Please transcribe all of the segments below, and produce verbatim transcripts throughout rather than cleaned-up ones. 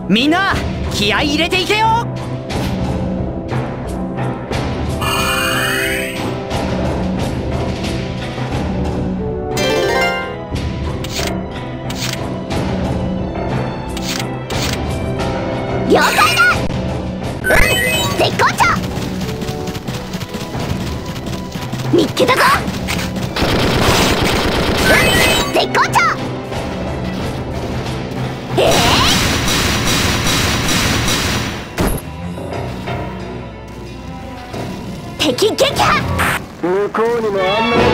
みんな気合い入れていけよ。 了解だ。うん、絶好調。見っけたぞ。うん、絶好調。ええー、敵撃破。 向こうにもあんなや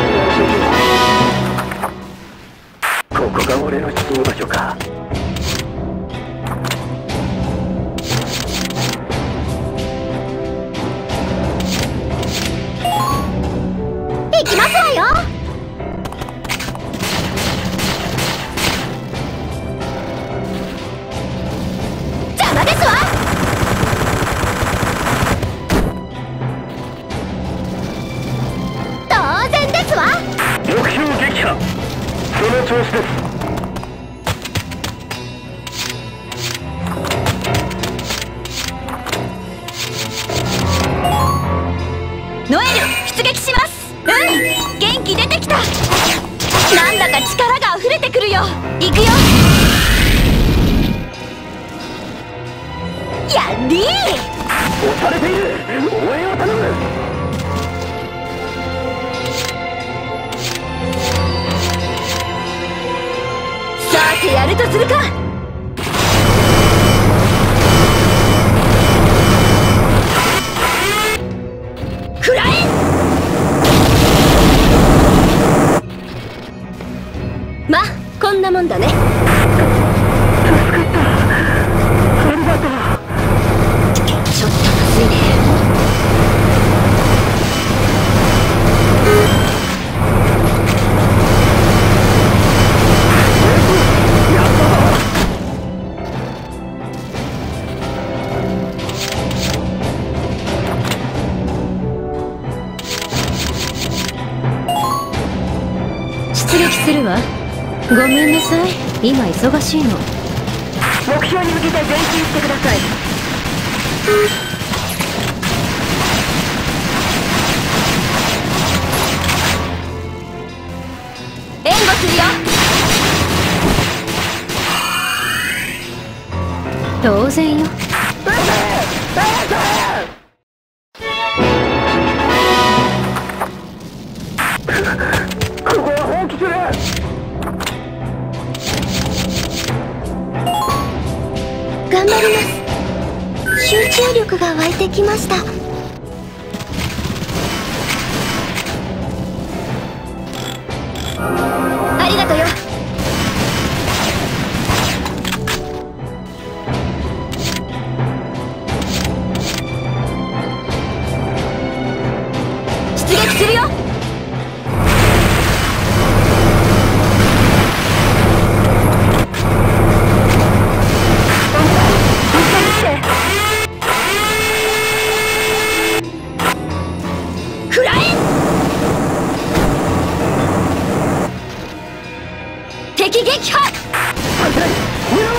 つがいる。ここが俺の出現場所か。 行きますわよ。邪魔ですわ。当然ですわ。 目標撃破。その調子です。 ノエル出撃します。うん、元気出てきた。なんだか力が溢れてくるよ。行くよ。やっりー。 押されている。応援を頼む。 さてやるとするか。食らえ。まあこんなもんだね。 助かった。ありがとう。 ちょっとまずいね。 出撃するわ。ごめんなさい、今忙しいの。 目標に向けて前進してください。援護するよ。 当然よ。 ここは放棄する。 頑張ります。集中力が湧いてきました。ありがとよ。出撃するよ。食らえ。敵撃破。みんな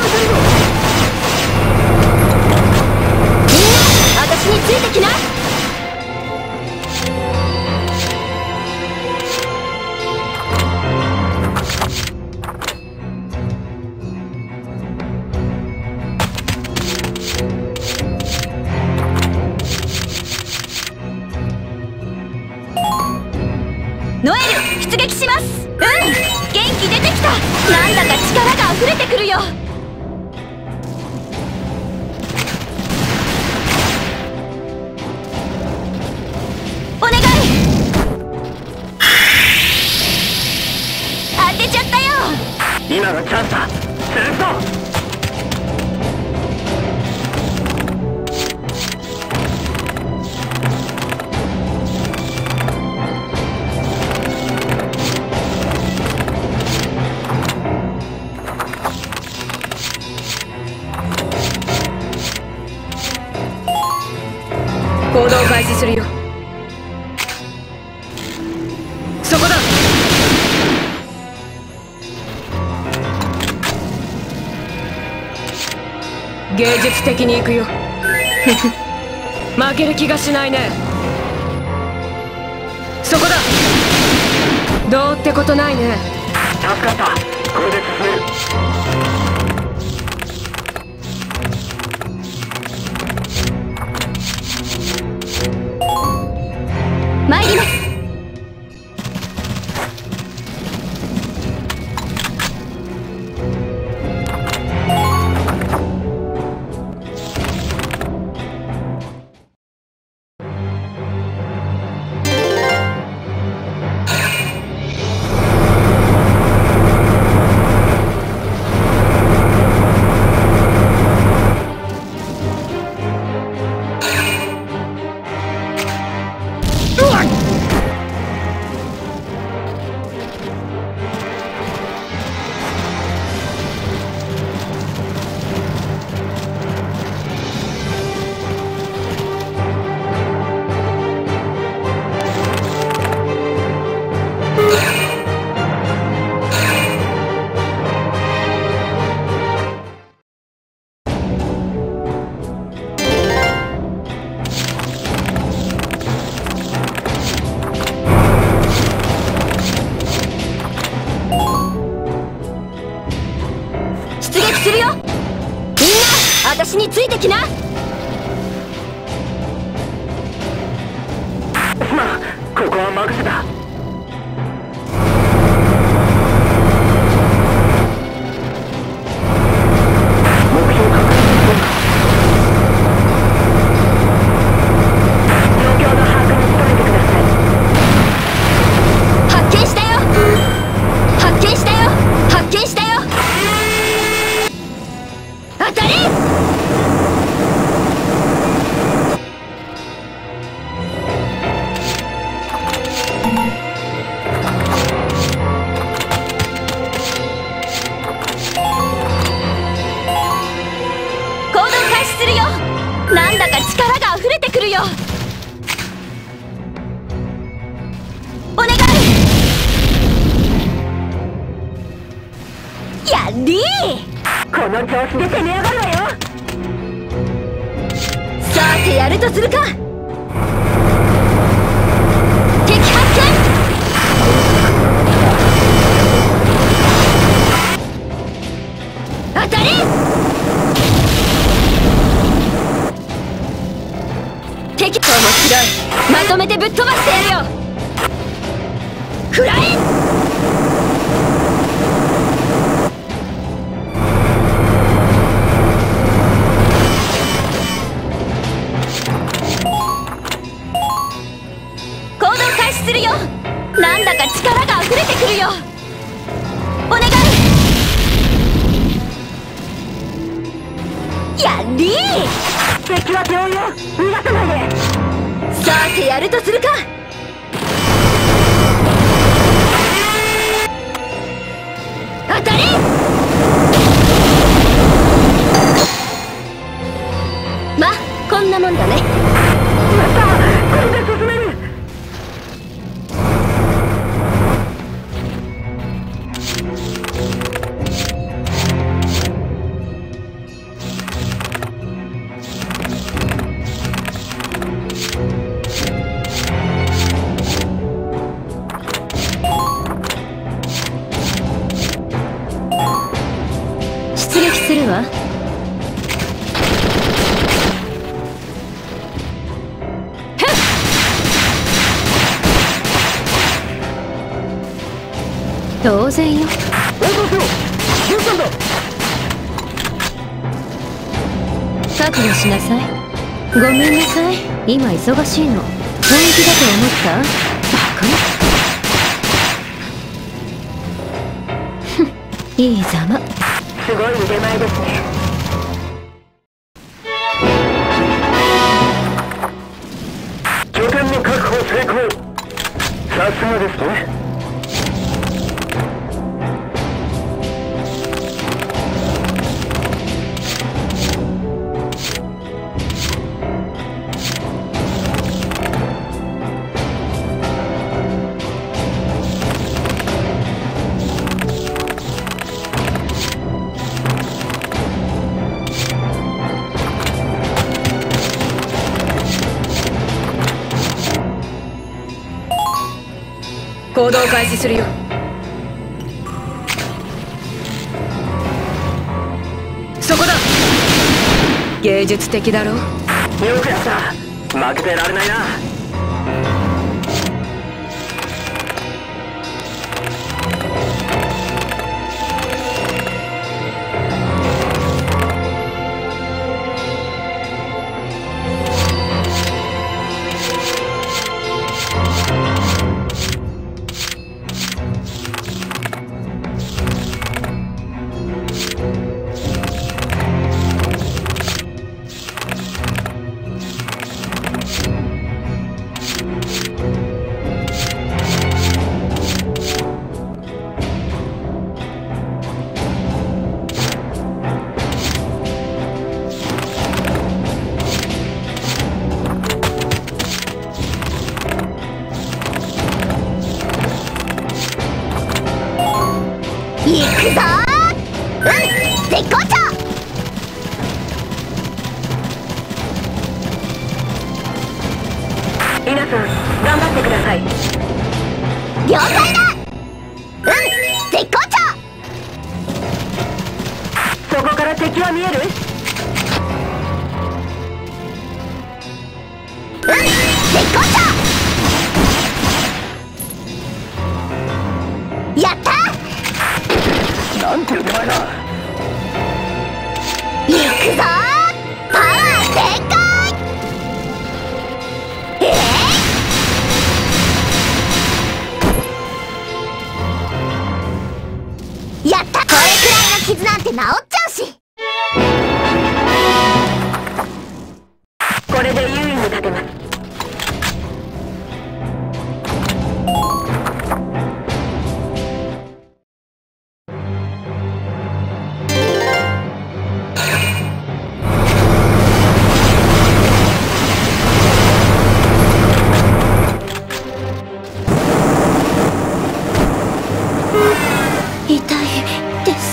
私についてきな。ノエル出撃します。うん、元気出てきた。なんだか力が溢れてくるよ。お願い。当てちゃったよ。 今がチャンスだ。するぞ。 行動開始するよ。そこだ。 芸術的に行くよ。負ける気がしないね。そこだ。どうってことないね。 助かった。これで進める。 参ります。するよ。みんな私についてきな。 すまん、ここは任せた。目標確認して状況の把握に努めてください。 発見したよ。発見したよ。発見したよ。当たり。行動開始するよ。なんだか力が溢れてくるよ。お願い。やりー。 この調子で攻め上がるわよ。 さてやるとするか。敵発見。当たり。敵と面白い。まとめてぶっ飛ばしてやるよ。フライ。するよ。なんだか力が溢れてくるよ。お願い。やりー。 敵は病院よ。逃がさないで。 さてやるとするか。当たり。まあこんなもんだね。 やった。これで進める。 出撃するわ。当然よ。 応答しろ。じゅうさんだ。 覚悟しなさい。ごめんなさい、今忙しいの。本気だと思った？バカ。ふん、いいざま。 すごい腕前ですね。拠点の確保成功。さすがですね。 動開始するよ。そこだ。芸術的だろ。 よくやった。負けてられないな。 行くぞー。うん絶好調。 皆さん頑張ってください。 了解だ。うん絶好調。 そこから敵は見える？ うん絶好調。やったー。 なんていう手前だ。 行くぞー。パワー全開。えー、やった。これくらいの傷なんて治っちゃうし。 これで優位に立てます。 痛いです。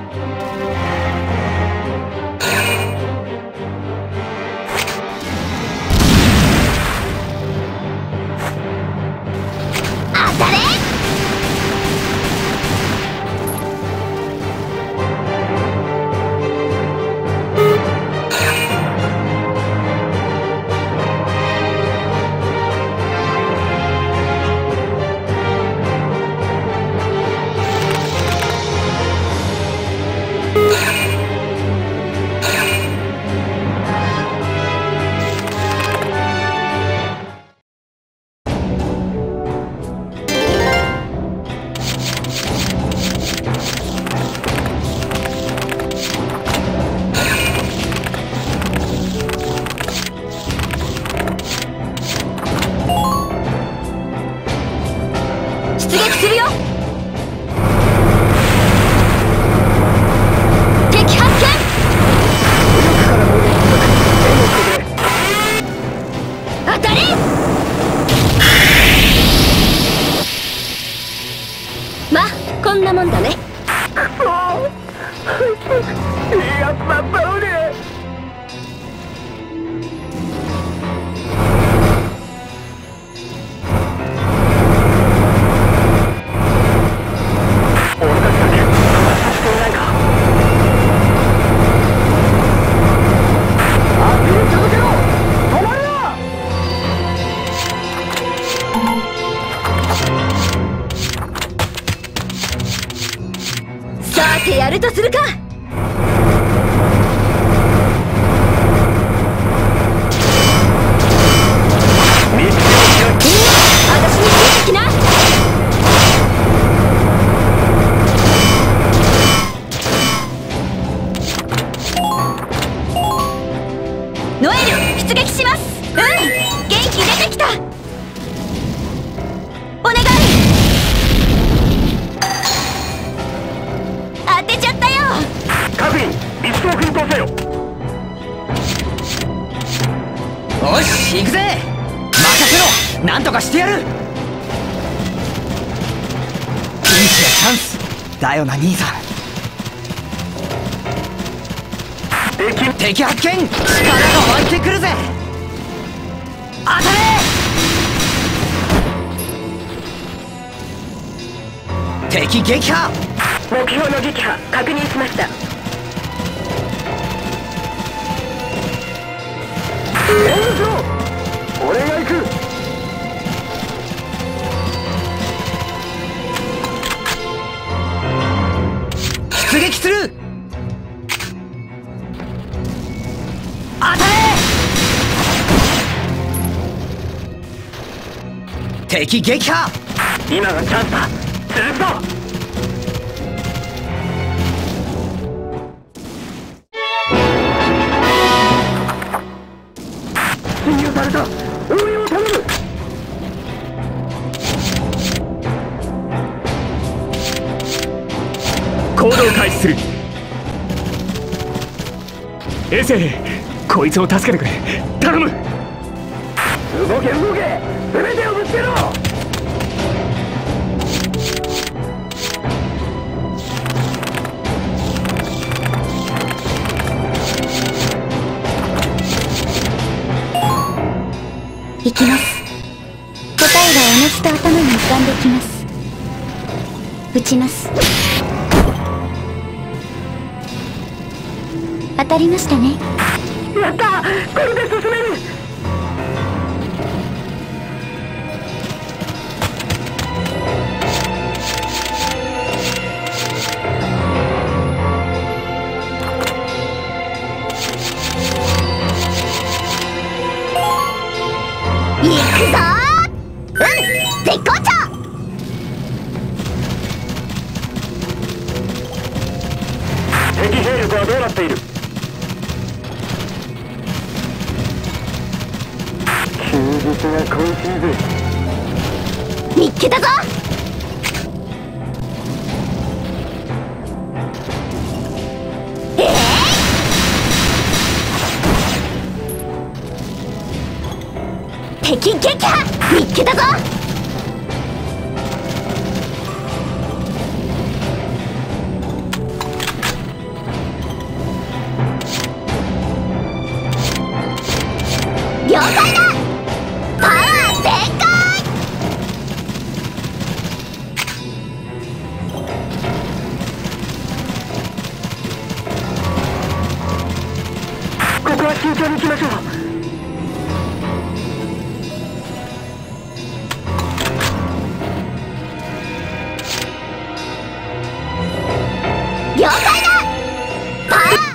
当たれ。出撃するよ。敵発見。当たれ。まあこんなもんだね。 やっぱバウね。 さてやるとするか。私についてきな。ノエル出撃します。うん元気出てきた。お願い。当てちゃったよ。 各員一層奮闘せよ。 よし行くぜ。任せろ。なんとかしてやる。ピンチやチャンスだよな兄さん。 敵敵発見。力が湧いてくるぜ。当たれ。 敵撃破。 目標の撃破確認しました。 援護しろ。俺が行く。 出撃する。当たれ。敵撃破。 今がチャンスだ。続くぞ。侵入された。応援を頼む。 行動開始する。衛星、こいつを助けてくれ。頼む。 動け動け。全てをぶつけろ。 行きます。答えがおのずと頭に浮かんできます。撃ちます。当たりましたね。 やった。これで進める。 行くぞー。うん、絶好調。 敵兵力はどうなっている。休日が恋しいぜ。 見っけたぞ。ええー、敵撃破見っけたぞ。了解だ。パワー全開。 ここは慎重に行きましょう。 了解だ。パワー。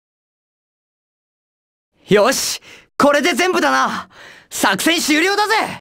よし、これで全部だな。作戦終了だぜ。